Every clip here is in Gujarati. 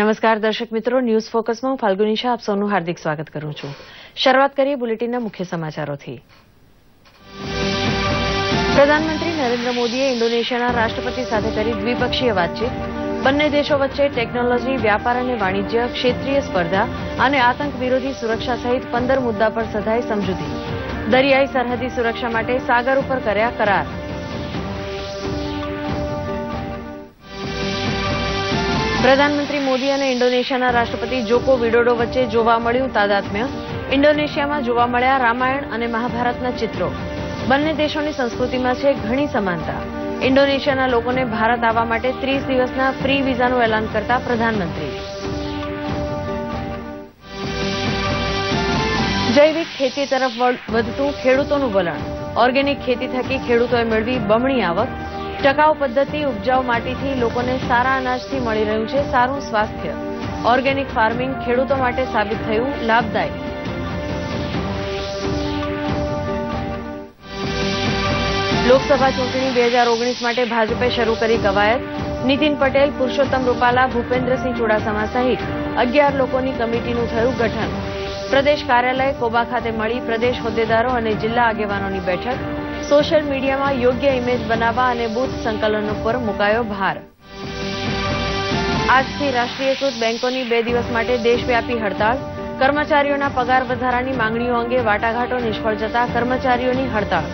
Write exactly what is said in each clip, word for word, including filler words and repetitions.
નમસ્કાર દર્શક મિત્રો, ન્યૂઝ ફોકસમાં હું ફાલ્ગુની શાહ આપ સૌનું હાર્દિક સ્વાગત કરું છું. શરૂઆત કરીએ બુલેટિનના મુખ્ય સમાચારોથી. પ્રધાનમંત્રી નરેન્દ્ર મોદીએ ઇન્ડોનેશિયાના રાષ્ટ્રપતિ સાથે કરી દ્વિપક્ષીય વાતચીત. બંને દેશો વચ્ચે ટેકનોલોજી, વ્યાપાર અને વાણિજ્ય, ક્ષેત્રીય સ્પર્ધા અને આતંક વિરોધી સુરક્ષા સહિત પંદર મુદ્દા પર સધાઈ સમજૂતી. દરિયાઈ સરહદી સુરક્ષા માટે સાગર ઉપર કર્યા કરાર. પ્રધાનમંત્રી મોદી અને ઇન્ડોનેશિયાના રાષ્ટ્રપતિ જોકો વિડોડો વચ્ચે જોવા મળ્યું તાદાત્મ્ય. ઇન્ડોનેશિયામાં જોવા મળ્યા રામાયણ અને મહાભારતના ચિત્રો. બંને દેશોની સંસ્કૃતિમાં છે ઘણી સમાનતા. ઇન્ડોનેશિયાના લોકોને ભારત આવવા માટે ત્રીસ દિવસના ફ્રી વિઝાનું એલાન કરતા પ્રધાનમંત્રી. જૈવિક ખેતી તરફ વધતું ખેડૂતોનું વલણ. ઓર્ગેનિક ખેતી થકી ખેડૂતોએ મેળવી બમણી આવક. ટકાઉ પદ્ધતિ ઉપજાઉ માટીથી લોકોને સારા અનાજથી મળી રહ્યું છે સારું સ્વાસ્થ્ય. ઓર્ગેનિક ફાર્મિંગ ખેડૂતો માટે સાબિત થયું લાભદાયી. લોકસભા ચૂંટણી બે હજાર ઓગણીસ માટે ભાજપે શરૂ કરી કવાયત. નીતિન પટેલ, પુરુષોત્તમ રૂપાલા, ભૂપેન્દ્રસિંહ ચુડાસમા સહિત અગિયાર લોકોની કમિટીનું થયું ગઠન. પ્રદેશ કાર્યાલય કોબા ખાતે મળી પ્રદેશ હોદ્દેદારો અને જિલ્લા આગેવાનોની બેઠક. સોશિયલ મીડિયામાં યોગ્ય ઇમેજ બનાવવા અને બૂથ સંકલનો પર મુકાયો ભાર. આજથી રાષ્ટ્રીયકૃત બેંકોની બે દિવસ માટે દેશવ્યાપી હડતાળ. કર્મચારીઓના પગાર વધારાની માંગણીઓ અંગે વાટાઘાટો નિષ્ફળ જતા કર્મચારીઓની હડતાળ.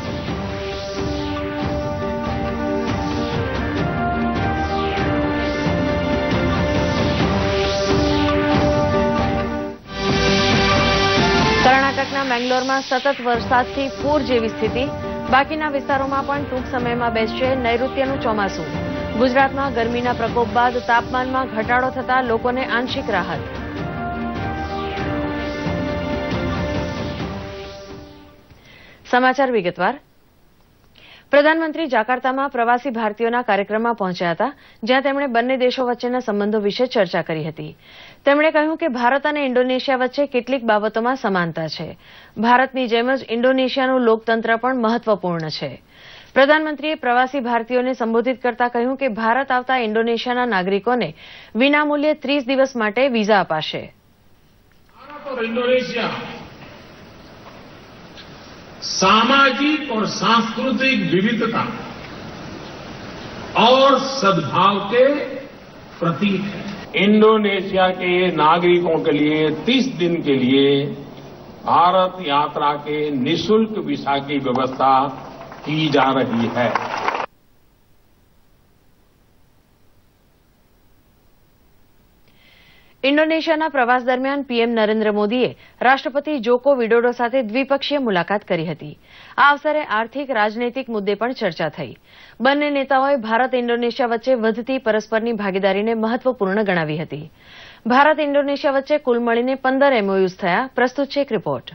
કર્ણાટકના મેંગ્લોરમાં સતત વરસાદથી પૂર જેવી સ્થિતિ. બાકીના વિસ્તારોમાં પણ ટૂંક સમયમાં બેસશે નૈઋત્યનું ચોમાસું. ગુજરાતમાં ગરમીના પ્રકોપ બાદ તાપમાનમાં ઘટાડો થતાં લોકોને આંશિક રાહત. સમાચાર વિગતવાર. પ્રધાનમંત્રી જાકાર્તામાં પ્રવાસી ભારતીયોના કાર્યક્રમમાં પહોંચ્યા હતા, જ્યાં તેમણે બંને દેશો વચ્ચેના સંબંધો વિશે ચર્ચા કરી હતી. તેમણે કહ્યું કે ભારત અને ઇન્ડોનેશિયા વચ્ચે કેટલીક બાબતોમાં સમાનતા છે. ભારતની જેમ જ ઇન્ડોનેશિયાનું લોકતંત્ર પણ મહત્વપૂર્ણ છે. પ્રધાનમંત્રીએ પ્રવાસી ભારતીયોને સંબોધિત કરતા કહ્યું કે ભારત આવતા ઇન્ડોનેશિયાના નાગરિકોને વિનામૂલ્યે ત્રીસ દિવસ માટે વિઝા અપાશે. सामाजिक और सांस्कृतिक विविधता और सद्भाव के प्रतीक है. इंडोनेशिया के नागरिकों के लिए तीस दिन के लिए भारत यात्रा के निःशुल्क वीजा की व्यवस्था की जा रही है. ઇન્ડોનેશિયાના પ્રવાસ દરમિયાન પીએમ નરેન્દ્ર મોદીએ રાષ્ટ્રપતિ જોકો વિડોડો સાથે દ્વિપક્ષીય મુલાકાત કરી હતી. આ અવસરે આર્થિક રાજનૈતિક મુદ્દે પણ ચર્ચા થઈ. બંને નેતાઓએ ભારત ઇન્ડોનેશિયા વચ્ચે વધતી પરસ્પરની ભાગીદારીને મહત્વપૂર્ણ ગણાવી હતી. ભારત ઇન્ડોનેશિયા વચ્ચે કુલ મળીને પંદર એમઓયુઝ થયા. પ્રસ્તુત છે એક રિપોર્ટ.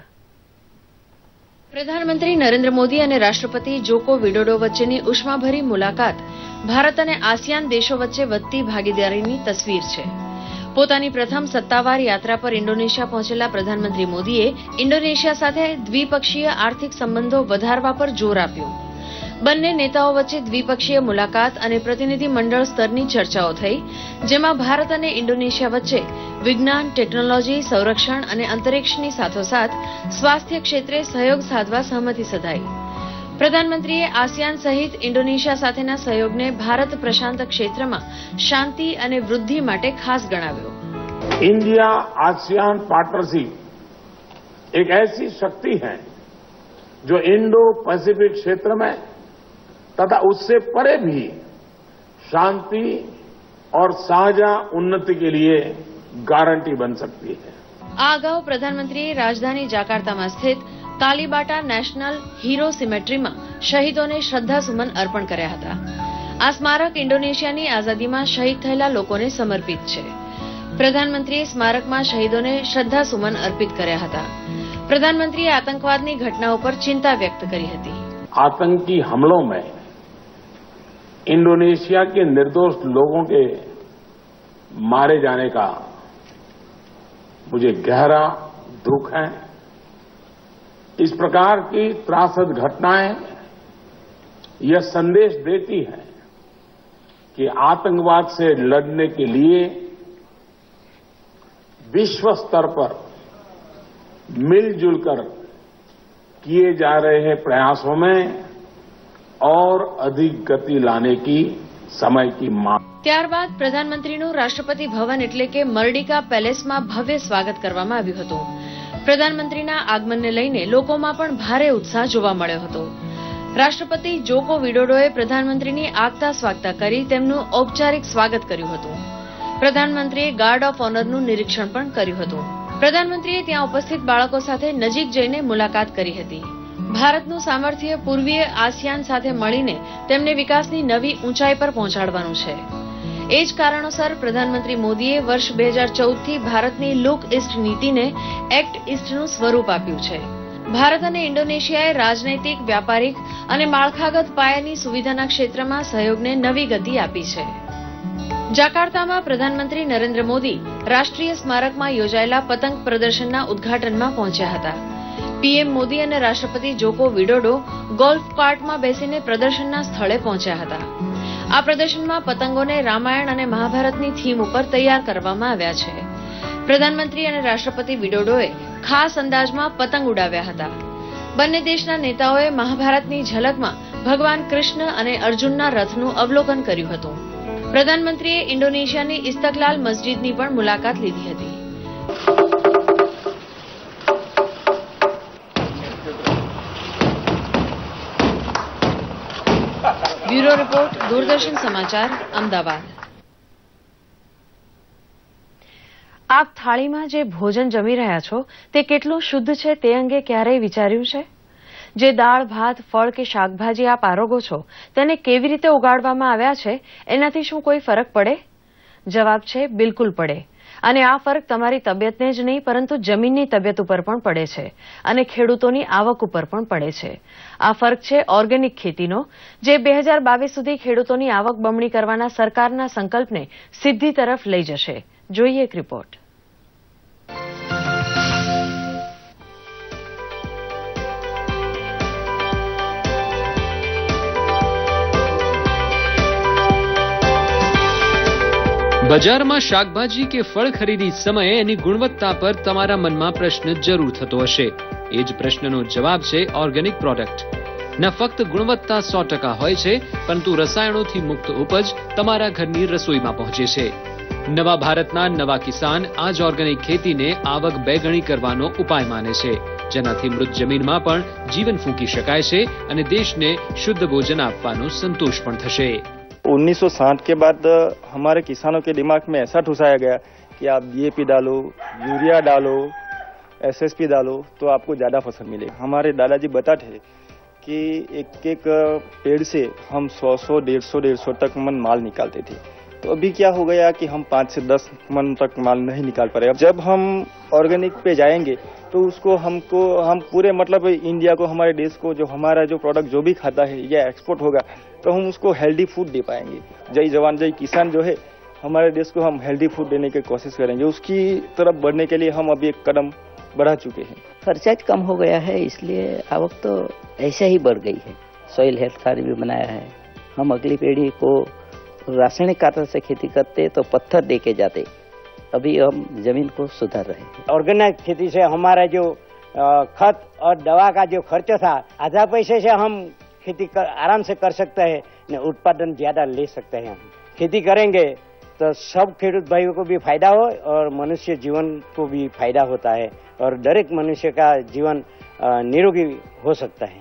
પ્રધાનમંત્રી નરેન્દ્ર મોદી અને રાષ્ટ્રપતિ જોકો વિડોડો વચ્ચેની ઉષ્માભરી મુલાકાત ભારત અને આસિયાન દેશો વચ્ચે વધતી ભાગીદારીની તસવીર છે. પોતાની પ્રથમ સત્તાવાર યાત્રા પર ઇન્ડોનેશિયા પહોંચેલા પ્રધાનમંત્રી મોદીએ ઇન્ડોનેશિયા સાથે દ્વિપક્ષીય આર્થિક સંબંધો વધારવા પર જોર આપ્યું. બંને નેતાઓ વચ્ચે દ્વિપક્ષીય મુલાકાત અને પ્રતિનિધિ મંડળ સ્તરની ચર્ચાઓ થઈ, જેમાં ભારત અને ઇન્ડોનેશિયા વચ્ચે વિજ્ઞાન, ટેકનોલોજી, સંરક્ષણ અને અંતરિક્ષની સાથોસાથ સ્વાસ્થ્ય ક્ષેત્રે સહયોગ સાધવા સહમતિ સધાઈ. પ્રધાનમંત્રીએ આસિયાન સહિત ઇન્ડોનેશિયા સાથેના સહયોગને ભારત પ્રશાંત ક્ષેત્રમાં શાંતિ અને વૃદ્ધિ માટે ખાસ ગણાવ્યો. इंडिया आसियान पार्टनरशिप एक ऐसी शक्ति है जो इंडो पैसिफिक क्षेत्र में तथा उससे परे भी शांति और साझा उन्नति के लिए गारंटी बन सकती है. આ અગાઉ પ્રધાનમંત્રીએ રાજધાની જાકાર્તામાં સ્થિત કાલીબાટા નેશનલ હીરો સિમેટ્રીમાં શહીદોને શ્રદ્ધાસુમન અર્પણ કર્યા હતા. આ સ્મારક ઇન્ડોનેશિયાની આઝાદીમાં શહીદ થયેલા લોકોને સમર્પિત છે. પ્રધાનમંત્રીએ સ્મારકમાં શહીદોને શ્રદ્ધાસુમન અર્પિત કર્યા હતા. પ્રધાનમંત્રીએ આતંકવાદની ઘટનાઓ પર ચિંતા વ્યક્ત કરી હતી. आतंकी हमलों में इंडोनेशिया के निर्दोष लोगों के मारे जाने का मुझे गहरा दुख है. इस प्रकार की त्रासद घटनाएं यह संदेश देती है कि आतंकवाद से लड़ने के लिए विश्व स्तर पर मिलजुल कर किए जा रहे प्रयासों में और अधिक गति लाने की समय की मांग। ત્યારબાદ પ્રધાનમંત્રીનું રાષ્ટ્રપતિ ભવન એટલે કે મર્ડિકા પેલેસમાં ભવ્ય સ્વાગત કરવામાં આવ્યું હતું. પ્રધાનમંત્રીના આગમનને લઈને લોકોમાં પણ ભારે ઉત્સાહ જોવા મળ્યો હતો. રાષ્ટ્રપતિ જોકો વિડોડોએ પ્રધાનમંત્રીની આગતા સ્વાગતા કરી તેમનું ઔપચારિક સ્વાગત કર્યું હતું. પ્રધાનમંત્રીએ ગાર્ડ ઓફ ઓનરનું નિરીક્ષણ પણ કર્યું હતું. પ્રધાનમંત્રીએ ત્યાં ઉપસ્થિત બાળકો સાથે નજીક જઈને મુલાકાત કરી હતી. ભારતનું સામર્થ્ય પૂર્વીય આસિયાન સાથે મળીને તેમને વિકાસની નવી ઊંચાઈ પર પહોંચાડવાનું છે. એ જ કારણોસર પ્રધાનમંત્રી મોદીએ વર્ષ બે હજાર ચૌદથી ભારતની લુક ઇસ્ટ નીતિને એક્ટ ઇસ્ટનું સ્વરૂપ આપ્યું છે. ભારત અને ઇન્ડોનેશિયાએ રાજનૈતિક, વ્યાપારિક અને માળખાગત પાયાની સુવિધાના ક્ષેત્રમાં સહયોગને નવી ગતિ આપી છે. જાકાર્તામાં પ્રધાનમંત્રી નરેન્દ્ર મોદી રાષ્ટ્રીય સ્મારકમાં યોજાયેલા પતંગ પ્રદર્શનના ઉદઘાટનમાં પહોંચ્યા હતા. પીએમ મોદી અને રાષ્ટ્રપતિ જોકો વિડોડો ગોલ્ફ કાર્ટમાં બેસીને પ્રદર્શનના સ્થળે પહોંચ્યા હતા. આ પ્રદર્શનમાં પતંગોને રામાયણ અને મહાભારતની થીમ ઉપર તૈયાર કરવામાં આવ્યા છે. પ્રધાનમંત્રી અને રાષ્ટ્રપતિ વિડોડોએ ખાસ અંદાજમાં પતંગ ઉડાવ્યા હતા. બંને દેશના નેતાઓએ મહાભારતની ઝલકમાં ભગવાન કૃષ્ણ અને અર્જુનના રથનું અવલોકન કર્યું હતું. પ્રધાનમંત્રીએ ઇન્ડોનેશિયાની ઇસ્તકલાલ મસ્જિદની પણ મુલાકાત લીધી હતી. બ્યુરો રિપોર્ટ, દૂરદર્શન સમાચાર, અમદાવાદ. આપ થાળીમાં જે ભોજન જમી રહ્યા છો તે કેટલું શુદ્ધ છે તે અંગે ક્યારેય વિચાર્યું છે? જે દાળ, ભાત, ફળ કે શાકભાજી આપ આરોગો છો તેને કેવી રીતે ઉગાડવામાં આવ્યા છે એનાથી શું કોઈ ફરક પડે? જવાબ છે બિલકુલ પડે. અને આ ફરક તમારી તબિયતને જ નહીં પરંતુ જમીનની તબિયત ઉપર પણ પડે છે અને ખેડૂતોની આવક ઉપર પણ પડે છે. આ ફરક છે ઓર્ગેનિક ખેતીનો, જે બે હજાર બાવીસ સુધી ખેડૂતોની આવક બમણી કરવાના સરકારના સંકલ્પને સિદ્ધિ તરફ લઈ જશે. જોઈએ એક રિપોર્ટ. બજારમાં શાકભાજી કે ફળ ખરીદી સમયે એની ગુણવત્તા પર તમારા મનમાં પ્રશ્ન જરૂર થતો હશે. એ જ પ્રશ્નનો જવાબ છે ઓર્ગેનિક પ્રોડક્ટ. ન ફક્ત ગુણવત્તા સો ટકા હોય છે પરંતુ રસાયણોથી મુક્ત ઉપજ તમારા ઘરની રસોઈમાં પહોંચે છે. નવા ભારતના નવા કિસાન આ જ ઓર્ગેનિક ખેતીને આવક બે ગણી કરવાનો ઉપાય માને છે, જેનાથી મૃત જમીનમાં પણ જીવન ફૂંકી શકાય છે અને દેશને શુદ્ધ ભોજન આપવાનો સંતોષ પણ થશે. उन्नीस सौ साठ के बाद हमारे किसानों के दिमाग में ऐसा ठुसाया गया कि आप डीएपी डालो, यूरिया डालो, एसएसपी डालो तो आपको ज्यादा फसल मिलेगा. हमारे दादाजी बताते थे कि एक एक पेड़ से हम सौ सौ डेढ़ सौ डेढ़ सौ तक मन माल निकालते थे. तो अभी क्या हो गया कि हम पाँच से दस मन तक माल नहीं निकाल पा रहे. जब हम ऑर्गेनिक पे जाएंगे तो उसको हमको हम पूरे मतलब इंडिया को, हमारे देश को, जो हमारा जो प्रोडक्ट जो भी खाता है या एक्सपोर्ट होगा तो हम उसको हेल्दी फूड दे पाएंगे. जय जवान जय किसान जो है, हमारे देश को हम हेल्दी फूड देने की कोशिश करेंगे. उसकी तरफ बढ़ने के लिए हम अभी एक कदम बढ़ा चुके हैं. खर्चा कम हो गया है, इसलिए आवक तो ऐसे ही बढ़ गई है. सॉइल हेल्थ कार्ड भी बनाया है. हम अगली पीढ़ी को रासायनिक खातर से खेती करते तो पत्थर दे के जाते, अभी हम जमीन को सुधार रहे हैं. ऑर्गेनिक खेती से हमारा जो खत और दवा का जो खर्च था, आधा पैसे से हम खेती कर, आराम से कर सकते हैं ने उत्पादन ज्यादा ले सकते हैं. खेती करेंगे तो सब खेडूत भाइयों को भी फायदा हो और मनुष्य जीवन को भी फायदा होता है और दरेक मनुष्य का जीवन निरोगी हो सकता है.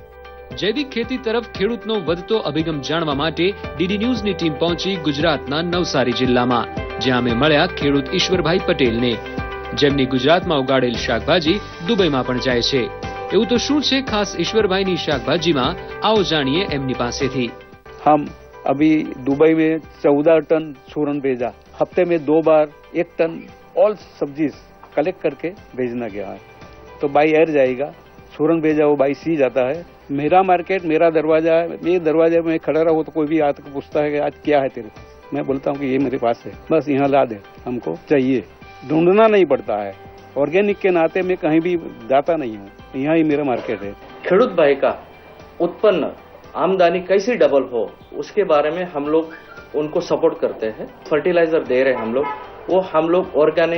જૈવિક ખેતી તરફ ખેડૂતનો વધતો અભિગમ જાણવા માટે ડીડી ન્યૂઝની ટીમ પહોંચી ગુજરાતના નવસારી જિલ્લામાં, જ્યાં અમે મળ્યા ખેડૂત ઈશ્વરભાઈ પટેલને, જેમની ગુજરાતમાં ઉગાડેલ શાકભાજી દુબઈમાં પણ જાય છે. એવું તો શું છે ખાસ ઈશ્વરભાઈની શાકભાજીમાં? आओ जानिए एमनी पासेथी. हम अभी दुबई में चौदह टन सूरन भेजा. हफ्ते में दो बार एक टन ऑल सब्जी कलेक्ट करके भेजना गया है. तो बाई एयर जाएगा, सूरन भेजा वो बाई सी जाता है. मेरा मार्केट मेरा दरवाजा है. मेरे दरवाजे में खड़ा रहो तो कोई भी आकर पूछता है कि आज क्या है तेरे. मैं बोलता हूँ कि ये मेरे पास है, बस यहाँ ला दे, हमको चाहिए. ढूंढना नहीं पड़ता है. ऑर्गेनिक के नाते मैं कहीं भी जाता नहीं हूँ, यहाँ ही मेरा मार्केट है. खेडूत भाई का उत्पन्न आमदनी कैसे डबल हो उसके बारे में हम लोग उनको सपोर्ट करते हैं. फर्टिलाइजर दे रहे हैं हम लोग, वो हम लोग ऑर्गेनिक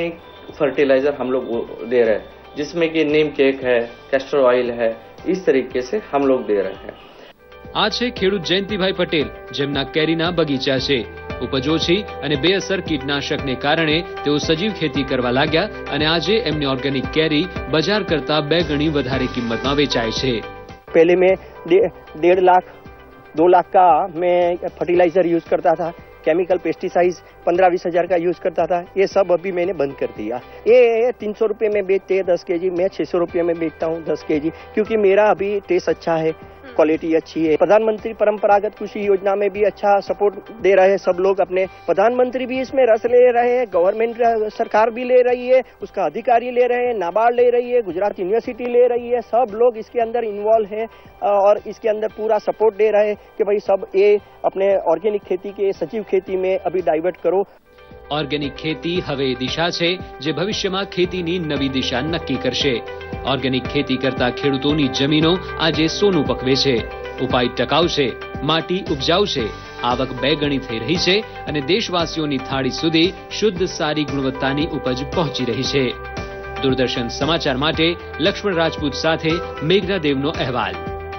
फर्टिलाइजर हम लोग दे रहे हैं, जिसमें कि नीम केक है, कैस्टर ऑयल है, इस तरीके से हम लोग दे रहे हैं। આ છે ખેડૂત જયંતિભાઈ પટેલ, જેમના કેરીના બગીચા છે. ઉપજ ઓછી અને બેઅસર કીટનાશકને કારણે તેઓ સજીવ ખેતી કરવા લાગ્યા અને આજે એમની ઓર્ગેનિક કેરી બજાર કરતા બે ગણી વધારે કિંમતમાં વેચાય છે. पहले मैं डे- डेढ़ लाख दो लाख का मैं फर्टिलाइजर यूज करता था, केमिकल पेस्टिसाइड्स पंद्रह बीस हजार का यूज करता था. ये सब अभी मैंने बंद कर दिया. ये तीन सौ रुपये में बेचते हैं दस के जी, मैं छह सौ रुपये में बेचता हूँ दस के जी, क्योंकि मेरा अभी टेस्ट अच्छा है, क्वालिटी अच्छी है. प्रधानमंत्री परंपरागत कृषि योजना में भी अच्छा सपोर्ट दे रहे हैं सब लोग. अपने प्रधानमंत्री भी इसमें रस ले रहे हैं, गवर्नमेंट सरकार भी ले रही है, उसका अधिकारी ले रहे हैं, नाबार्ड ले रही है, गुजरात यूनिवर्सिटी ले रही है. सब लोग इसके अंदर इन्वॉल्व है और इसके अंदर पूरा सपोर्ट दे रहे हैं कि भाई सब ये अपने ऑर्गेनिक खेती के सजीव खेती में अभी डाइवर्ट करो. ઓર્ગેનિક ખેતી હવે એ દિશા છે જે ભવિષ્યમાં ખેતીની નવી દિશા નક્કી કરશે. ઓર્ગેનિક ખેતી કરતા ખેડૂતોની જમીનો આજે સોનું પકવે છે. ઉપાય ટકાઉ છે, માટી ઉપજાઉ છે, આવક બે ગણી થઈ રહી છે અને દેશવાસીઓની થાળી સુધી શુદ્ધ સારી ગુણવત્તાની ઉપજ પહોંચી રહી છે. દૂરદર્શન સમાચાર માટે લક્ષ્મણ રાજપૂત સાથે મેઘના દેવનો અહેવાલ.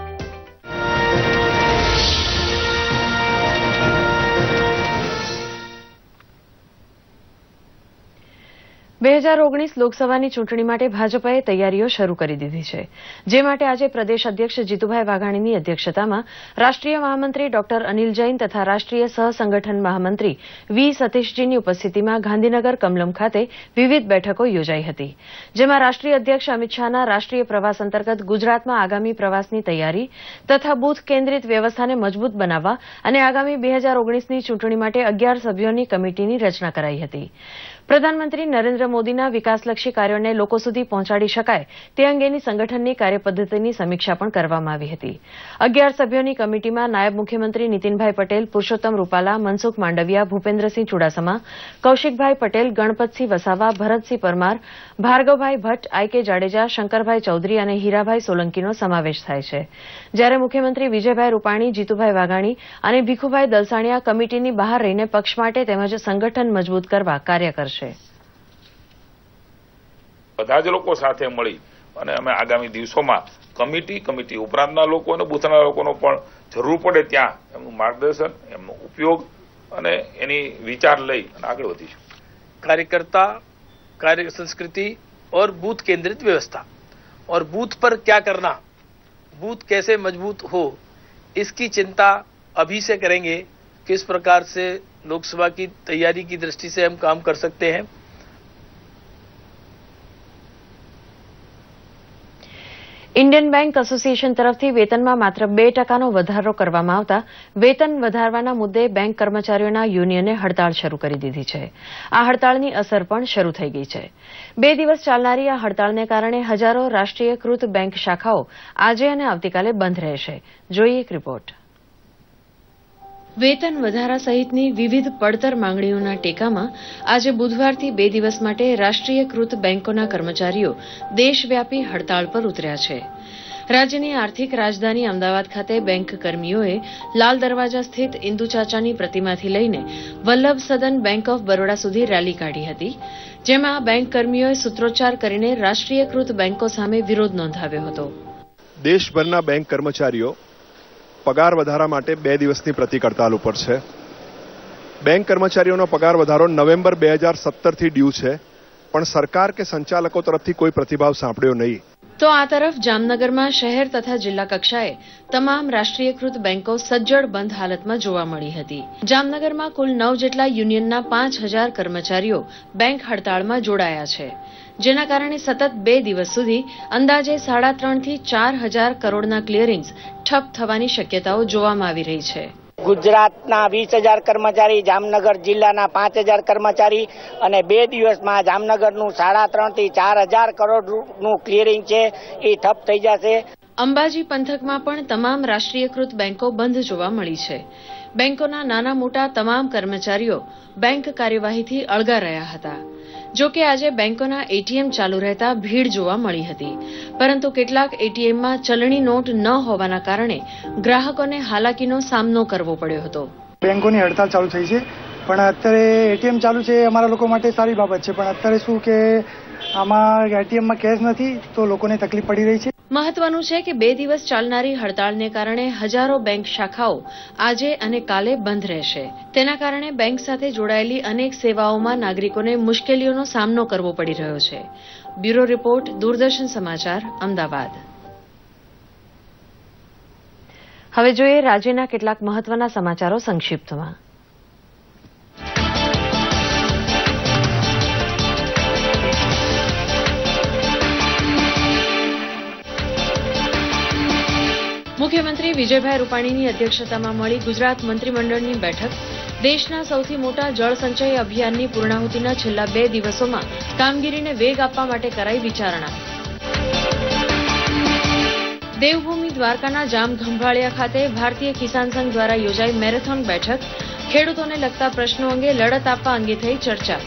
બે હજાર ઓગણીસ લોકસભાની ચૂંટણી માટે ભાજપાએ તૈયારીઓ શરૂ કરી દીધી છે, જે માટે આજે પ્રદેશ અધ્યક્ષ જીતુભાઈ વાઘાણીની અધ્યક્ષતામાં રાષ્ટ્રીય મહામંત્રી ડોક્ટર અનિલ જૈન તથા રાષ્ટ્રીય સહસંગઠન મહામંત્રી વી સતીશજીની ઉપસ્થિતિમાં ગાંધીનગર કમલમ ખાતે વિવિધ બેઠકો યોજાઈ હતી, જેમાં રાષ્ટ્રીય અધ્યક્ષ અમિત શાહના રાષ્ટ્રીય પ્રવાસ અંતર્ગત ગુજરાતમાં આગામી પ્રવાસની તૈયારી તથા બૂથ કેન્દ્રિત વ્યવસ્થાને મજબૂત બનાવવા અને આગામી બે હજાર ઓગણીસની ચૂંટણી માટે અગિયાર સભ્યોની કમિટીની રચના કરાઈ હતી. પ્રધાનમંત્રી નરેન્દ્ર મોદીના વિકાસલક્ષી કાર્યોને લોકો સુધી પહોંચાડી શકાય તે અંગેની સંગઠનની કાર્યપદ્ધતિની સમીક્ષા પણ કરવામાં આવી હતી. અગિયાર સભ્યોની કમિટીમાં નાયબ મુખ્યમંત્રી નીતિનભાઈ પટેલ, પુરુષોત્તમ રૂપાલા, મનસુખ માંડવિયા, ભૂપેન્દ્રસિંહ ચુડાસમા, કૌશિકભાઈ પટેલ, ગણપતસિંહ વસાવા, ભરતસિંહ પરમાર, ભાર્ગવભાઈ ભટ્ટ, આઈ કે જાડેજા, શંકરભાઈ ચૌધરી અને હીરાભાઈ સોલંકીનો સમાવેશ થાય છે. જ્યારે મુખ્યમંત્રી વિજયભાઈ રૂપાણી, જીતુભાઈ વાઘાણી અને ભીખુભાઈ દલસાણીયા કમિટીની બહાર રહીને પક્ષ માટે તેમજ સંગઠન મજબૂત કરવા કાર્ય કરશે. બધા જ લોકો સાથે મળી અને અમે આગામી દિવસોમાં કમિટી કમિટી ઉપરાંતના લોકો અને બૂથના લોકોનો પણ જરૂર પડે ત્યાં એમનું માર્ગદર્શન, એમનો ઉપયોગ અને એની વિચાર લઈ અને આગળ વધીશું. कार्यकर्ता, कार्य संस्कृति और बूथ केंद्रित व्यवस्था और बूथ पर क्या करना, बूथ कैसे मजबूत हो, इसकी चिंता अभी से करेंगे. किस प्रकार से लोकसभा की तैयारी की दृष्टि से हम काम कर सकते हैं. ઇન્ડિયન બેંક એસોસિએશન તરફથી વેતનમાં માત્ર બે ટકાનો વધારો કરવામાં આવતા વેતન વધારવાના મુદ્દે બેંક કર્મચારીઓના યુનિયને હડતાળ શરૂ કરી દીધી છે. આ હડતાળની અસર પણ શરૂ થઈ ગઈ છે. બે દિવસ ચાલનારી આ હડતાળને કારણે હજારો રાષ્ટ્રીયકૃત બેંક શાખાઓ આજે અને આવતીકાલે બંધ રહેશે. જોઈએ એક રિપોર્ટ. વેતન વધારા સહિતની વિવિધ પડતર માંગણીઓના ટેકામાં આજે બુધવારથી બે દિવસ માટે રાષ્ટ્રીયકૃત બેંકોના કર્મચારીઓ દેશવ્યાપી હડતાળ પર ઉતર્યા છે. રાજ્યની આર્થિક રાજધાની અમદાવાદ ખાતે બેંક કર્મીઓએ લાલ દરવાજા સ્થિત ઇન્દુચાચાની પ્રતિમાથી લઈને વલ્લભ સદન બેંક ઓફ બરોડા સુધી રેલી કાઢી હતી, જેમાં બેંક કર્મીઓએ સૂત્રોચ્ચાર કરીને રાષ્ટ્રીયકૃત બેંકો સામે વિરોધ નોંધાવ્યો હતો. દેશભરના બેંક કર્મચારીઓ પગાર વધારા માટે બે દિવસની પ્રતિક હડતાલ ઉપર છે. બેંક કર્મચારીઓનો પગાર વધારો નવેમ્બર બે હજાર સત્તરથી ડ્યુ છે, પણ સરકાર કે સંચાલકો તરફથી કોઈ પ્રતિભાવ સાંપડ્યો નહીં. તો આ તરફ જામનગરમાં શહેર તથા જિલ્લા કક્ષાએ તમામ રાષ્ટ્રીયકૃત બેંકો સજ્જડ બંધ હાલતમાં જોવા મળી હતી. જામનગરમાં કુલ નવ જેટલા યુનિયનના પાંચ હજાર કર્મચારીઓ બેંક હડતાળમાં જોડાયા છે, જેના કારણે સતત બે દિવસ સુધી અંદાજે સાડા ત્રણથી ચાર હજાર કરોડના ક્લિયરિંગ્સ ઠપ થવાની શક્યતાઓ જોવામાં આવી રહી છે. ગુજરાતના વીસ હજાર કર્મચારી, જામનગર જિલ્લાના પાંચ હજાર કર્મચારી અને બે દિવસમાં જામનગરનું સાડા ત્રણ થી ચાર હજાર કરોડનું ક્લિયરિંગ છે એ ઠપ થઈ જશે. અંબાજી પંથકમાં પણ તમામ રાષ્ટ્રીયકૃત બેંકો બંધ જોવા મળી છે. બેંકોના નાના મોટા તમામ કર્મચારીઓ બેંક કાર્યવાહીથી અળગા રહ્યા હતા. જો કે આજે બેંકોના એટીએમ ચાલુ રહેતા ભીડ જોવા મળી હતી, પરંતુ કેટલાક એટીએમમાં ચલણી નોટ ન હોવાના કારણે ગ્રાહકોને હાલાકીનો સામનો કરવો પડ્યો હતો. બેંકોની હડતાલ ચાલુ થઈ છે પણ અત્યારે એટીએમ ચાલુ છે એ અમારા લોકો માટે સારી બાબત છે, પણ અત્યારે શું કે આમાં એટીએમમાં કેશ નથી તો લોકોને તકલીફ પડી રહી છે. મહત્વનું છે કે બે દિવસ ચાલનારી હડતાળને કારણે હજારો બેંક શાખાઓ આજે અને કાલે બંધ રહેશે. તેના કારણે બેંક સાથે જોડાયેલી અનેક સેવાઓમાં નાગરિકોને મુશ્કેલીઓનો સામનો કરવો પડી રહ્યો છે. બ્યુરો રિપોર્ટ, દૂરદર્શન સમાચાર, અમદાવાદ. હવે જોઈએ રાજ્યના કેટલાક મહત્વના સમાચારો સંક્ષિપ્તમાં. મુખ્યમંત્રી વિજયભાઈ રૂપાણીની અધ્યક્ષતામાં મળી ગુજરાત મંત્રીમંડળની બેઠક. દેશના સૌથી મોટા જળ સંચય અભિયાનની પૂર્ણાહુતિના છેલ્લા બે દિવસોમાં કામગીરીને વેગ આપવા માટે કરાઈ વિચારણા. દેવભૂમિ દ્વારકાના જામખંભાળિયા ખાતે ભારતીય કિસાન સંઘ દ્વારા યોજાઈ મેરેથોન બેઠક. ખેડૂતોને લગતા પ્રશ્નો અંગે લડત આપવા અંગે થઈ ચર્ચા.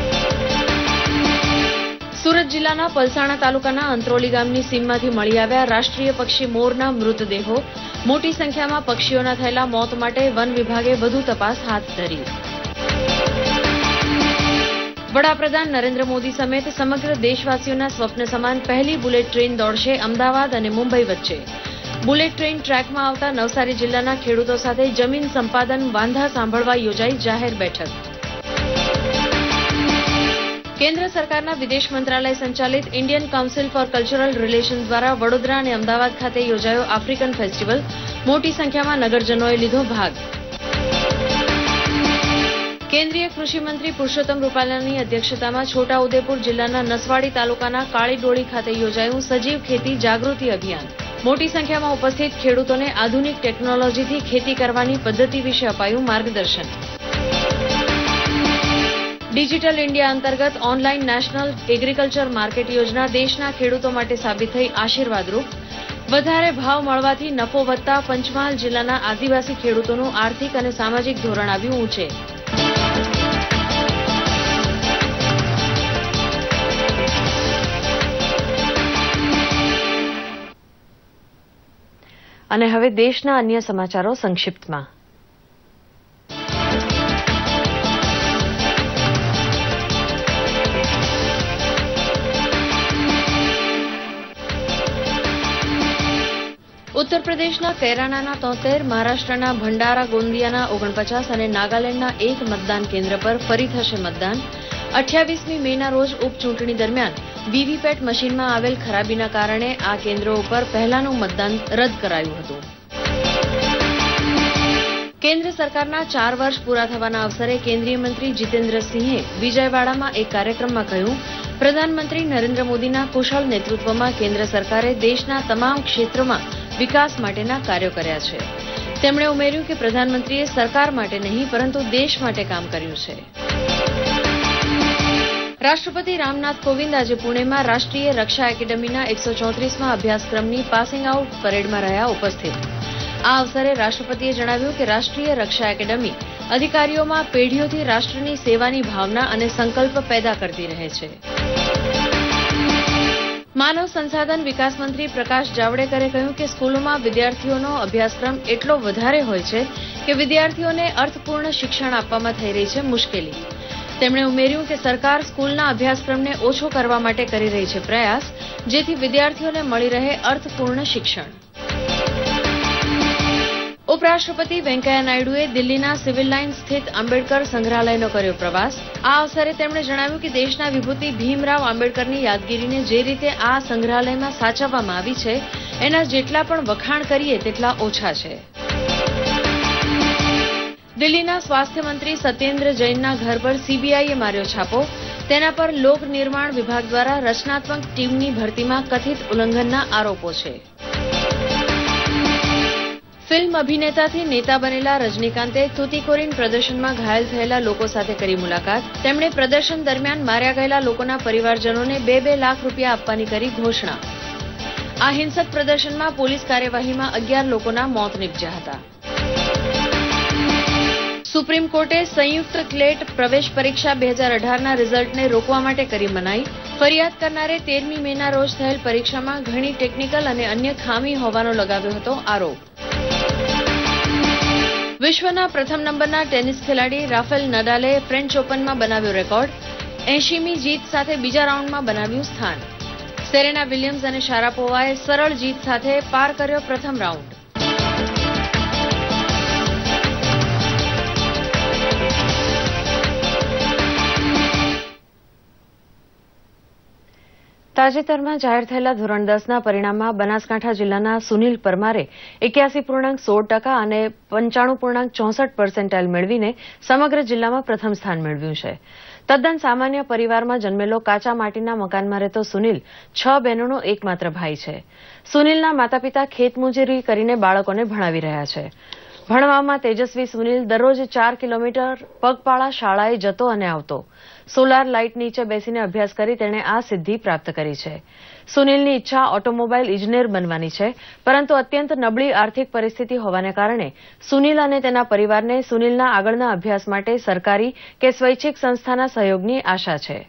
સુરત જિલ્લાના પલસાણા તાલુકાના અંત્રોલી ગામની સીમમાંથી મળી આવ્યા રાષ્ટ્રીય પક્ષી મોરના મૃતદેહો. મોટી સંખ્યામાં પક્ષીઓના થયેલા મોત માટે વન વિભાગે વધુ તપાસ હાથ ધરી. વડાપ્રધાન નરેન્દ્ર મોદી સમેત સમગ્ર દેશવાસીઓના સ્વપ્ન સમાન પહેલી બુલેટ ટ્રેન દોડશે અમદાવાદ અને મુંબઈ વચ્ચે. બુલેટ ટ્રેન ટ્રેકમાં આવતા નવસારી જિલ્લાના ખેડૂતો સાથે જમીન સંપાદન વાંધા સાંભળવા યોજાઈ જાહેર બેઠક. કેન્દ્ર સરકારના વિદેશ મંત્રાલય સંચાલિત Indian council for cultural relation દ્વારા વડોદરા અને અમદાવાદ ખાતે યોજાયો આફ્રિકન ફેસ્ટિવલ. મોટી સંખ્યામાં નગરજનોએ લીધો ભાગ. કેન્દ્રીય કૃષિમંત્રી પુરુષોત્તમ રૂપાલાની અધ્યક્ષતામાં છોટાઉદેપુર જિલ્લાના નસવાડી તાલુકાના કાળીડોળી ખાતે યોજાયું સજીવ ખેતી જાગૃતિ અભિયાન. મોટી સંખ્યામાં ઉપસ્થિત ખેડૂતોને આધુનિક ટેકનોલોજીથી ખેતી કરવાની પદ્ધતિ વિશે અપાયું માર્ગદર્શન. ડિજિટલ ઇન્ડિયા અંતર્ગત ઓનલાઈન નેશનલ એગ્રીકલ્ચર માર્કેટ યોજના દેશના ખેડૂતો માટે સાબિત થઈ આશીર્વાદરૂપ. વધારે ભાવ મળવાથી નફો વધતા પંચમહાલ જિલ્લાના આદિવાસી ખેડૂતોનું આર્થિક અને સામાજિક ધોરણ આવ્યું ઊંચે. અને હવે દેશના અન્ય સમાચારો સંક્ષિપ્તમાં. ઉત્તર પ્રદેશના કૈરાનાના તોતેર, મહારાષ્ટ્રના ભંડારા ગોંદિયાના ઓગણપચાસ અને નાગાલેન્ડના એક મતદાન કેન્દ્ર પર ફરી થશે મતદાન. અઠ્યાવીસમી મેના રોજ ઉપચૂંટણી દરમિયાન વીવીપેટ મશીનમાં આવેલ ખરાબીના કારણે આ કેન્દ્રો ઉપર પહેલાનું મતદાન રદ કરાયું હતું. કેન્દ્ર સરકારના ચાર વર્ષ પૂરા થવાના અવસરે કેન્દ્રીય મંત્રી જીતેન્દ્રસિંહે વિજયવાડામાં એક કાર્યક્રમમાં કહ્યું, પ્રધાનમંત્રી નરેન્દ્ર મોદીના કુશળ નેતૃત્વમાં કેન્દ્ર સરકારે દેશના તમામ ક્ષેત્રોમાં વિકાસ માટેના કાર્યો કર્યા છે. તેમણે ઉમેર્યું કે પ્રધાનમંત્રીએ સરકાર માટે નહીં પરંતુ દેશ માટે કામ કર્યું છે. રાષ્ટ્રપતિ રામનાથ કોવિંદ આજે પુણેમાં રાષ્ટ્રીય રક્ષા એકેડમીના એકસો ચોત્રીસમાં અભ્યાસક્રમની પાસિંગ આઉટ પરેડમાં રહ્યા ઉપસ્થિત. આ અવસરે રાષ્ટ્રપતિએ જણાવ્યું કે રાષ્ટ્રીય રક્ષા એકેડમી અધિકારીઓમાં પેઢીઓથી રાષ્ટ્રની સેવાની ભાવના અને સંકલ્પ પેદા કરતી રહે છે. માનવ સંસાધન વિકાસ મંત્રી પ્રકાશ જાવડેકરે કહ્યું કે સ્કૂલોમાં વિદ્યાર્થીઓનો અભ્યાસક્રમ એટલો વધારે હોય છે કે વિદ્યાર્થીઓને અર્થપૂર્ણ શિક્ષણ આપવામાં થઈ રહી છે મુશ્કેલી. તેમણે ઉમેર્યું કે સરકાર સ્કૂલના અભ્યાસક્રમને ઓછો કરવા માટે કરી રહી છે પ્રયાસ, જેથી વિદ્યાર્થીઓને મળી રહે અર્થપૂર્ણ શિક્ષણ. ઉપરાષ્ટ્રપતિ વેંકૈયા નાયડુએ દિલ્હીના સિવિલ લાઇન સ્થિત આંબેડકર સંગ્રહાલયનો કર્યો પ્રવાસ. આ અવસરે તેમણે જણાવ્યું કે દેશના વિભૂતિ ભીમરાવ આંબેડકરની યાદગીરીને જે રીતે આ સંગ્રહાલયમાં સાચવવામાં આવી છે એના જેટલા પણ વખાણ કરીએ તેટલા ઓછા છે. દિલ્હીના સ્વાસ્થ્ય મંત્રી સત્યેન્દ્ર જૈનના ઘર પર સીબીઆઈએ માર્યો છાપો. તેના પર લોક નિર્માણ વિભાગ દ્વારા રચનાત્મક ટીમની ભરતીમાં કથિત ઉલ્લંઘનના આરોપો છે. ફિલ્મ અભિનેતાથી નેતા બનેલા રજનીકાંતે તુતિકોરીન પ્રદર્શનમાં ઘાયલ થયેલા લોકો સાથે કરી મુલાકાત. તેમણે પ્રદર્શન દરમિયાન માર્યા ગયેલા લોકોના પરિવારજનોને બે બે લાખ રૂપિયા આપવાની કરી ઘોષણા. આ હિંસક પ્રદર્શનમાં પોલીસ કાર્યવાહીમાં અગિયાર લોકોના મોત નીપજ્યા હતા. સુપ્રીમ કોર્ટે સંયુક્ત ક્લેટ પ્રવેશ પરીક્ષા બે હજાર અઢારના રિઝલ્ટને રોકવા માટે કરી મનાઈ. ફરિયાદ કરનારે તેરમી મેના રોજ થયેલ પરીક્ષામાં ઘણી ટેકનિકલ અને અન્ય ખામી હોવાનો લગાવ્યો હતો આરોપ. વિશ્વના પ્રથમ નંબરના ટેનિસ ખેલાડી રાફેલ નડાલે ફ્રેન્ચ ઓપનમાં બનાવ્યો રેકોર્ડ. એંશીમી જીત સાથે બીજા રાઉન્ડમાં બનાવ્યું સ્થાન. સેરેના વિલિયમ્સ અને શારાપોવાએ સરળ જીત સાથે પાર કર્યો પ્રથમ રાઉન્ડ. તાજેતરમાં જાહેર થયેલા ધોરણ દસના પરિણામમાં બનાસકાંઠા જિલ્લાના સુનિલ પરમારે એક્યાસી પૂર્ણાંક સોળ ટકા અને પંચાણું પૂર્ણાંક ચોસઠ પર્સેન્ટાઇલ મેળવીને સમગ્ર જિલ્લામાં પ્રથમ સ્થાન મેળવ્યું છે. તદ્દન સામાન્ય પરિવારમાં જન્મેલો કાચા માટીના મકાનમાં રહેતો સુનિલ છ બહેનોનો એકમાત્ર ભાઈ છે. સુનિલના માતા પિતા ખેતમજૂરી કરીને બાળકોને ભણાવી રહ્યા છે. ભણવામાં તેજસ્વી સુનિલ દરરોજ ચાર કિલોમીટર પગપાળા શાળાએ જતો અને આવતો. સોલાર લાઇટ નીચે બેસીને અભ્યાસ કરી તેણે આ સિદ્ધિ પ્રાપ્ત કરી છે. સુનિલની ઈચ્છા ઓટોમોબાઈલ ઇજનેર બનવાની છે, પરંતુ અત્યંત નબળી આર્થિક પરિસ્થિતિ હોવાને કારણે સુનિલ અને તેના પરિવારને સુનિલના આગળના અભ્યાસ માટે સરકારી કે સ્વૈચ્છિક સંસ્થાના સહયોગની આશા છે.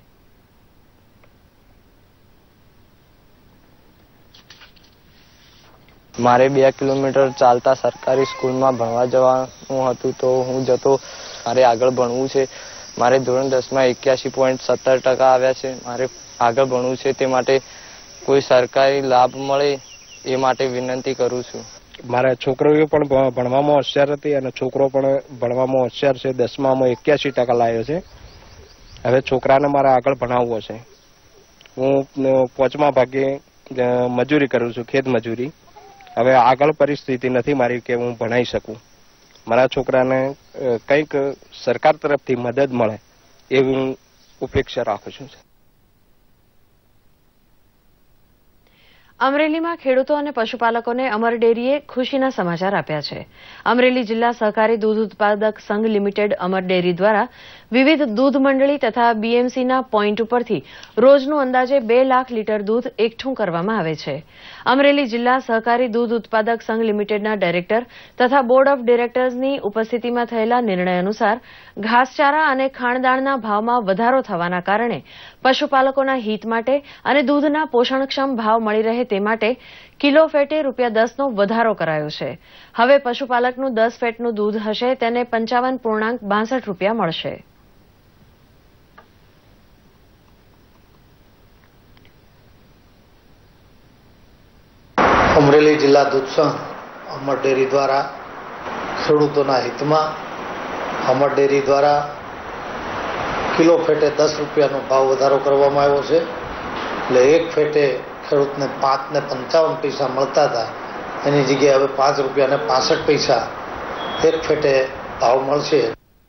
મારે બે કિલોમીટર ચાલતા સરકારી સ્કૂલમાં ભણવા જવાનું હતું, તો હું જતો. મારે આગળ ભણવું છે. મારે ધોરણ દસમાં એક્યાસી પોઈન્ટ સત્તર ટકા આવ્યા છે. મારે આગળ ભણવું છે, તે માટે કોઈ સરકારી લાભ મળે એ માટે વિનંતી કરું છું. મારા છોકરીઓ પણ ભણવામાં હોશિયાર હતી અને છોકરો પણ ભણવામાં હોશિયાર છે. દસમામાં એક્યાસી ટકા લાવ્યો છે. હવે છોકરાને મારે આગળ ભણાવવો છે. હું પાંચમા ભાગે મજૂરી કરું છું, ખેત મજૂરી. હવે આગળ પરિસ્થિતિ નથી મારી કે હું ભણાઈ શકું. મારા છોકરાને કંઈક સરકાર તરફથી મદદ મળે એવી હું અપેક્ષા રાખું છું. અમરેલીમાં ખેડૂતો અને પશુપાલકોને અમર ડેરીએ ખુશીના સમાચાર આપ્યા છે. અમરેલી જિલ્લા સહકારી દૂધ ઉત્પાદક સંઘ લિમિટેડ અમર ડેરી દ્વારા વિવિધ દૂધ મંડળી તથા બીએમસીના પોઈન્ટ ઉપરથી રોજનું અંદાજે બે લાખ લીટર દૂધ એકઠું કરવામાં આવે છે. અમરેલી જિલ્લા સહકારી દૂધ ઉત્પાદક સંઘ લિમિટેડના ડાયરેક્ટર તથા બોર્ડ ઓફ ડિરેક્ટર્સની ઉપસ્થિતિમાં થયેલા નિર્ણય અનુસાર ઘાસચારા અને ખાણદાણના ભાવમાં વધારો થવાના કારણે પશુપાલકોના હિત માટે અને દૂધના પોષણક્ષમ ભાવ મળી રહે તે માટે કિલો ફેટે રૂપિયા દસનો વધારો કરાયો છે. હવે પશુપાલકનું દસ ફેટનું દૂધ હશે તેને પંચાવન પૂર્ણાંક બાસઠ રૂપિયા મળશે. અમરેલી જિલ્લા દૂધ સંઘ અમર ડેરી દ્વારા ખેડૂતોના હિતમાં અમર ડેરી દ્વારા કિલો ફેટે દસ રૂપિયાનો ભાવ વધારો કરવામાં આવ્યો છે. એટલે એક ફેટે ખેડૂતને પાંચ ને પંચાવન પૈસા મળતા હતા, એની જગ્યાએ હવે પાંચ રૂપિયા ને પાસઠ પૈસા એક ફેટે ભાવ મળશે.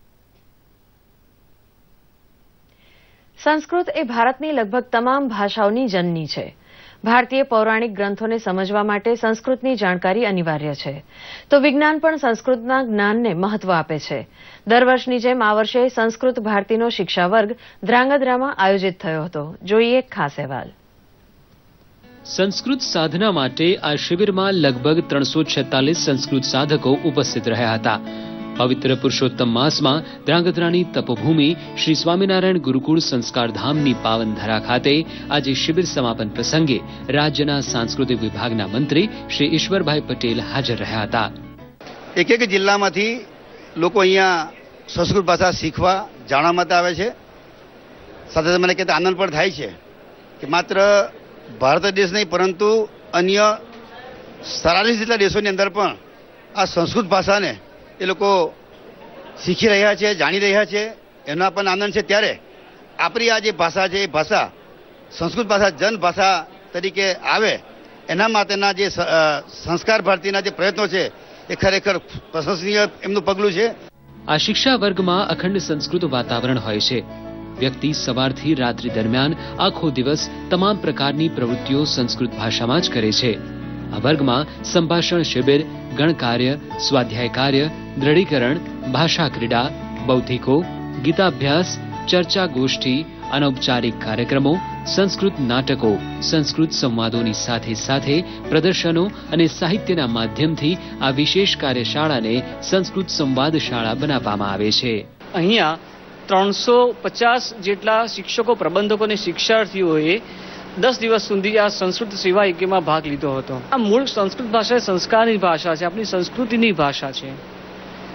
સંસ્કૃત એ ભારતની લગભગ તમામ ભાષાઓની જનની છે. ભારતીય પૌરાણિક ગ્રંથોને સમજવા માટે સંસ્કૃતની જાણકારી અનિવાર્ય છે. તો વિજ્ઞાન પણ સંસ્કૃતના જ્ઞાનને મહત્વ આપે છે. દર વર્ષની જેમ આ વર્ષે સંસ્કૃત ભારતીનો શિક્ષા વર્ગ ધ્રાંગધ્રામાં આયોજિત થયો હતો. જોઈએ એક ખાસ અહેવાલ. સંસ્કૃત સાધના માટે આ શિબિરમાં લગભગ ત્રણસો છેતાલીસ સંસ્કૃત સાધકો ઉપસ્થિત રહ્યા હતા. પવિત્ર પુરુષોત્તમ માસમાં ધ્રાંગધ્રાની તપોભૂમિ શ્રી સ્વામિનારાયણ ગુરુકુળ સંસ્કારધામની પાવન ધરા ખાતે આજે શિબિર સમાપન પ્રસંગે રાજ્યના સાંસ્કૃતિક વિભાગના મંત્રી શ્રી ઈશ્વરભાઈ પટેલ હાજર રહ્યા હતા. એક એક જિલ્લામાંથી લોકો અહીંયા સંસ્કૃત ભાષા શીખવા જાણવા માટે આવે છે. સાથે મને કહેતા આનંદ પણ થાય છે કે માત્ર ભારત દેશ નહીં પરંતુ અન્ય સારાલીસ જેટલા દેશોની અંદર પણ આ સંસ્કૃત ભાષાને એ લોકો શીખી રહ્યા છે, જાણી રહ્યા છે, એનો પણ આનંદ છે. ત્યારે આપણી આ જે ભાષા છે એ ભાષા સંસ્કૃત ભાષા જન ભાષા તરીકે આવે એના માટેના જે સંસ્કાર ભારતીના જે પ્રયત્નો છે એ ખરેખર પ્રશંસનીય એમનું પગલું છે. આ શિક્ષા વર્ગમાં અખંડ સંસ્કૃત વાતાવરણ હોય છે. વ્યક્તિ સવારથી રાત્રિ દરમિયાન આખો દિવસ તમામ પ્રકારની પ્રવૃત્તિઓ સંસ્કૃત ભાષામાં જ કરે છે. આ વર્ગમાં સંભાષણ શિબિર, ગણકાર્ય, સ્વાધ્યાય કાર્ય, દ્રઢીકરણ, ભાષા ક્રીડા, બૌદ્ધિકો, ગીતાભ્યાસ, ચર્ચા ગોષ્ઠી, અનૌપચારિક કાર્યક્રમો, સંસ્કૃત નાટકો, સંસ્કૃત સંવાદોની સાથે સાથે પ્રદર્શનો અને સાહિત્યના માધ્યમથી આ વિશેષ કાર્યશાળાને સંસ્કૃત સંવાદ શાળા બનાવવામાં આવે છે. અહીંયા ત્રણસો પચાસ જેટલા શિક્ષકો, પ્રબંધકો અને શિક્ષાર્થીઓએ દસ દિવસ સુધી આ સંસ્કૃત સેવા યજ્ઞમાં ભાગ લીધો હતો. આ મૂળ સંસ્કૃત ભાષા સંસ્કારની ભાષા છે, આપણી સંસ્કૃતિની ભાષા છે.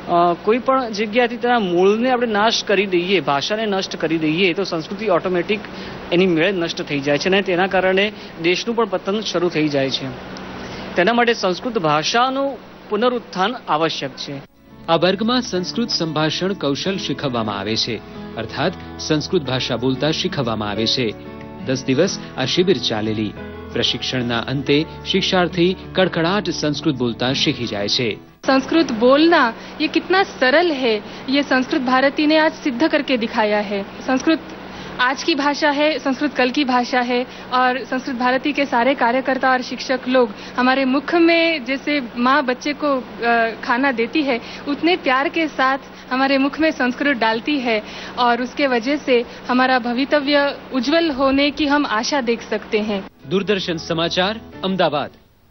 કોઈ પણ જગ્યાથી તેના મૂળને આપણે નાશ કરી દઈએ, ભાષાને નષ્ટ કરી દઈએ તો સંસ્કૃતિ ઓટોમેટિક એની મેળે નષ્ટ થઈ જાય છે અને તેના કારણે દેશનું પણ પતન શરૂ થઈ જાય છે. તેના માટે સંસ્કૃત ભાષાનું પુનરુત્થાન આવશ્યક છે. આ વર્ગમાં સંસ્કૃત સંભાષણ કૌશલ શીખવવામાં આવે છે, અર્થાત સંસ્કૃત ભાષા બોલતા શીખવવામાં આવે છે. દસ દિવસ આ શિબિર ચાલેલી. प्रशिक्षण अंते शिक्षार्थी कड़कड़ाट संस्कृत बोलता सीखी जाए छे. संस्कृत बोलना ये कितना सरल है, ये संस्कृत भारती ने आज सिद्ध करके दिखाया है. संस्कृत आज की भाषा है, संस्कृत कल की भाषा है और संस्कृत भारती के सारे कार्यकर्ता और शिक्षक लोग हमारे मुख में जैसे माँ बच्चे को खाना देती है उतने प्यार के साथ हमारे मुख में संस्कृत डालती है और उसके वजह से हमारा भवितव्य उज्जवल होने की हम आशा देख सकते हैं. दूरदर्शन समाचार अमदावाद.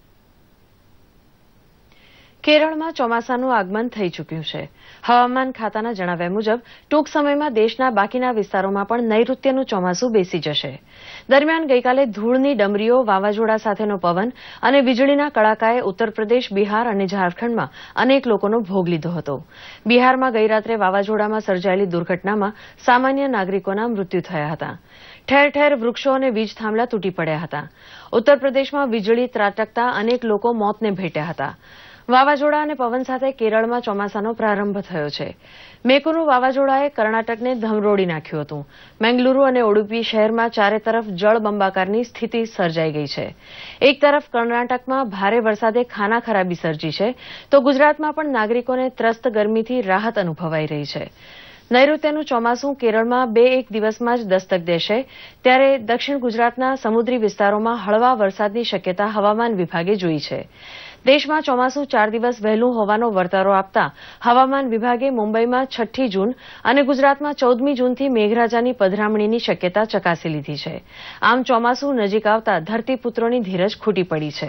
કેરળમાં ચોમાસાનું આગમન થઈ ચૂક્યું છે. હવામાન ખાતાના જણાવ્યા મુજબ ટૂંક સમયમાં દેશના બાકીના વિસ્તારોમાં પણ નૈઋત્યનું ચોમાસું બેસી જશે. દરમિયાન ગઈકાલે ધૂળની ડમરીઓ, વાવાઝોડા સાથેનો પવન અને વીજળીના કડાકાએ ઉત્તર પ્રદેશ, બિહાર અને ઝારખંડમાં અનેક લોકોનો ભોગ લીધો હતો. બિહારમાં ગઈરાત્રે વાવાઝોડામાં સર્જાયેલી દુર્ઘટનામાં સામાન્ય નાગરિકોના મૃત્યુ થયા હતા. ઠેર ઠેર વૃક્ષો અને વીજ થાંભલા તૂટી પડ્યા હતા. ઉત્તર પ્રદેશમાં વીજળી ત્રાટકતા અનેક લોકો મોતને ભેટ્યા હતા. વાવાઝોડા અને પવન સાથે કેરળમાં ચોમાસાનો પ્રારંભ થયો છે. મેકુનું વાવાઝોડાએ કર્ણાટકને ધમરોડી નાખ્યું હતું. મેંગલુરુ અને ઉડુપી શહેરમાં ચારે તરફ જળબંબાકારની સ્થિતિ સર્જાઈ ગઈ છે. એક તરફ કર્ણાટકમાં ભારે વરસાદે ખાના ખરાબી સર્જી છે, તો ગુજરાતમાં પણ નાગરિકોને ત્રસ્ત ગરમીથી રાહત અનુભવાઈ રહી છે. નૈઋત્યનું ચોમાસું કેરળમાં બે એક દિવસમાં જ દસ્તક દેશે, ત્યારે દક્ષિણ ગુજરાતના સમુદ્રી વિસ્તારોમાં હળવા વરસાદની શક્યતા હવામાન વિભાગે જોઈ છે. દેશમાં ચોમાસું ચાર દિવસ વહેલું હોવાનો વર્તારો આપતા હવામાન વિભાગે મુંબઈમાં છઠ્ઠી જૂન અને ગુજરાતમાં ચૌદમી જૂનથી મેઘરાજાની પધરામણીની શક્યતા ચકાસી લીધી છે. આમ ચોમાસું નજીક આવતા ધરતીપુત્રોની ધીરજ ખૂટી પડી છે.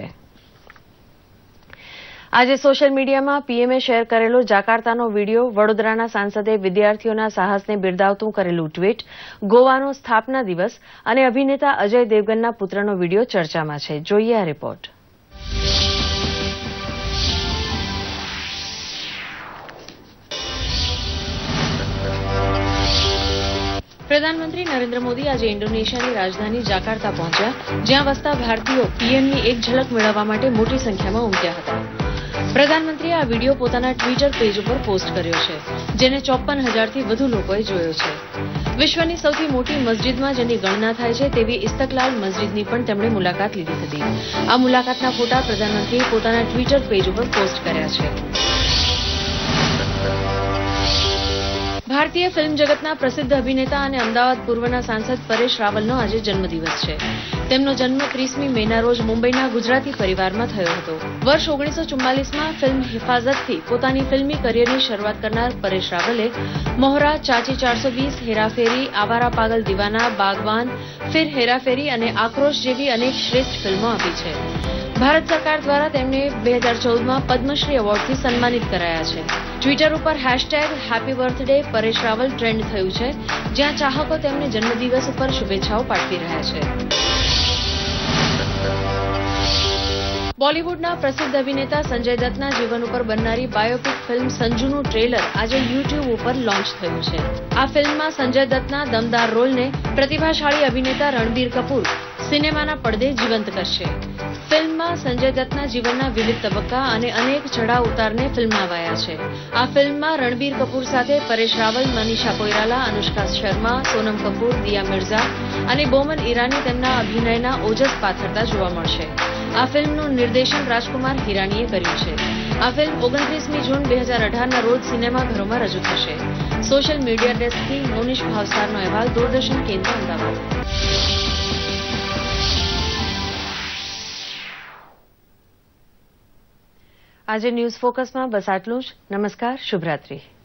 આજે સોશિયલ મીડિયામાં પીએમએ શેર કરેલો જાકાર્તાનો વીડિયો, વડોદરાના સાંસદે વિદ્યાર્થીઓના સાહસને બિરદાવતું કરેલું ટ્વીટ, ગોવાનો સ્થાપના દિવસ અને અભિનેતા અજય દેવગનના પુત્રનો વીડિયો ચર્ચામાં છે. જોઈએ આ રિપોર્ટ. પ્રધાનમંત્રી નરેન્દ્ર મોદી આજે ઇન્ડોનેશિયાની રાજધાની જાકાર્તા પહોંચ્યા, જ્યાં વસતા ભારતીયો પીએમની એક ઝલક મેળવવા માટે મોટી સંખ્યામાં ઉમટ્યા હતા. પ્રધાનમંત્રીએ આ વીડિયો પોતાના ટ્વિટર પેજ ઉપર પોસ્ટ કર્યો છે, જેને ચોપન હજારથી વધુ લોકોએ જોયો છે. વિશ્વની સૌથી મોટી મસ્જિદમાં જેની ગણના થાય છે તેવી ઇસ્તકલાલ મસ્જિદની પણ તેમણે મુલાકાત લીધી હતી. આ મુલાકાતના ફોટા પ્રધાનમંત્રીએ પોતાના ટ્વિટર પેજ ઉપર પોસ્ટ કર્યા છે. ભારતીય ફિલ્મ જગતના પ્રસિદ્ધ અભિનેતા અને અમદાવાદ પૂર્વના સાંસદ પરેશ રાવલનો આજે જન્મદિવસ છે. તેમનો જન્મ ત્રીસમી મેના રોજ મુંબઈના ગુજરાતી પરિવારમાં થયો હતો. વર્ષ ઓગણીસો ચુમ્માલીસમાં ફિલ્મ હિફાઝતથી પોતાની ફિલ્મી કરિયરની શરૂઆત કરનાર પરેશ રાવલે મોહરા, ચાચી ચારસો વીસ, હેરાફેરી, આવારા પાગલ દીવાના, બાગવાન, ફિર હેરાફેરી અને આક્રોશ જેવી અનેક શ્રેષ્ઠ ફિલ્મો આપી છે. ભારત સરકાર દ્વારા તેમને બે હજાર ચૌદમાં પદ્મશ્રી એવોર્ડથી સન્માનિત કરાયા છે. ટ્વિટર ઉપર hashtag happy birthday Paresh Rawal trend થયું છે, જ્યાં ચાહકો તેમને જન્મદિવસ ઉપર શુભેચ્છાઓ પાઠવી રહ્યા છે. બોલીવુડના પ્રસિદ્ધ અભિનેતા સંજય દત્તના જીવન ઉપર બનનારી બાયોપિક ફિલ્મ સંજુનું ટ્રેલર આજે યુટ્યુબ ઉપર લોન્ચ થયું છે. આ ફિલ્મમાં સંજય દત્તના દમદાર રોલને પ્રતિભાશાળી અભિનેતા રણબીર કપૂર સિનેમાના પડદે જીવંત કરશે. ફિલ્મમાં સંજય દત્તના જીવનના વિવિધ તબક્કા અને અનેક ચઢાવ ઉતારને ફિલ્માવાયા છે. આ ફિલ્મમાં રણબીર કપૂર સાથે પરેશ રાવલ, મનીષા કોઈરાલા, અનુષ્કા શર્મા, સોનમ કપૂર, દિયા મિર્ઝા અને બોમન ઈરાની તેમના અભિનયના ઓજસ પાથરતા જોવા મળશે. આ ફિલ્મનું નિર્દેશન રાજકુમાર હિરાનીએ કર્યું છે. આ ફિલ્મ ઓગણત્રીસમી જૂન બે હજાર અઢારના રોજ સિનેમાઘરોમાં રજૂ થશે. સોશિયલ મીડિયા ડેસ્કથી મોનિશ ભાવસારનો અહેવાલ, દૂરદર્શન કેન્દ્ર, અમદાવાદ. આજે ન્યૂઝ ફોકસમાં બસ આટલું જ. નમસ્કાર, શુભરાત્રી.